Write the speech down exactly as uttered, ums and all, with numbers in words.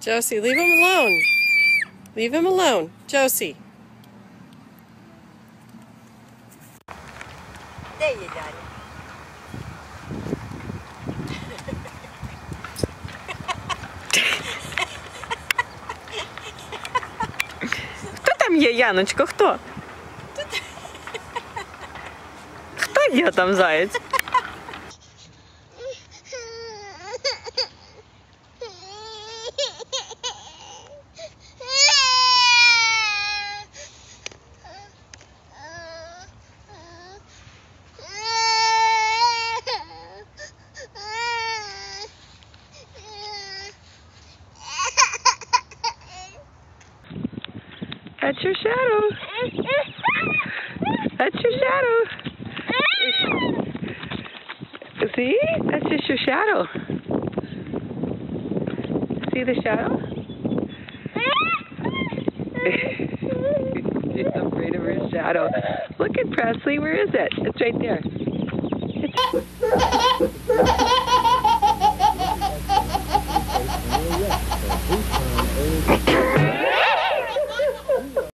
Josie, leave him alone. Leave him alone. Josie. There you got it. Хто там є, Яночко, хто? Хто є там, заєць? That's your shadow. That's your shadow. See? That's just your shadow. See the shadow? She's afraid of her shadow. Look at Presley. Where is it? It's right there. It's